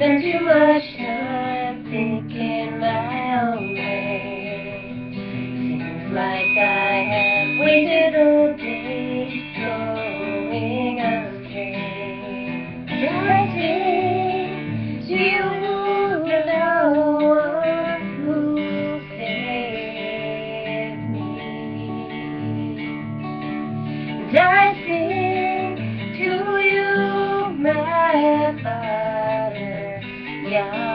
Spend too much time thinking my own way. Seems like I have wasted a day going astray. And I think to you, the one who saved me. And I sing to you, my Father Yahuah.